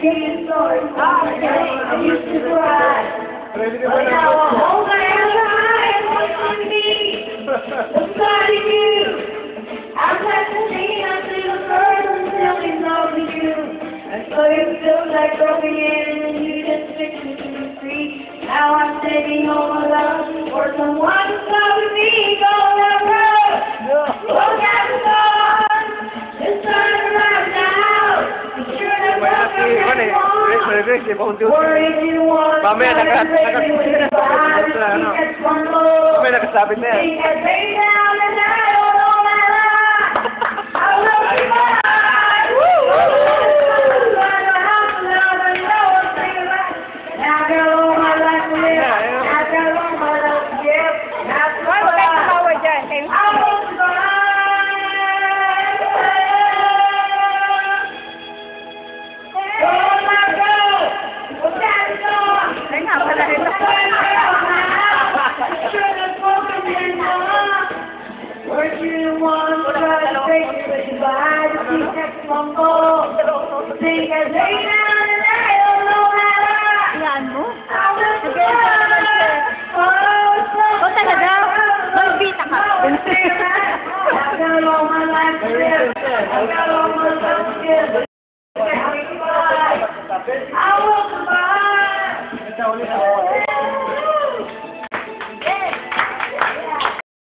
getting stories. I used to cry. But now I'm older and trying to be somebody new. I'm practicing until the person still is loving you. And so it feels like broken in and you just fix me to the street. Now I'm taking all my love for someone to love with me. Go that road. Look at the sun. It's turning around now. Be sure that Mamaya nagkasabit na yan. Yan mo? Sige, o talaga? Magbita ka.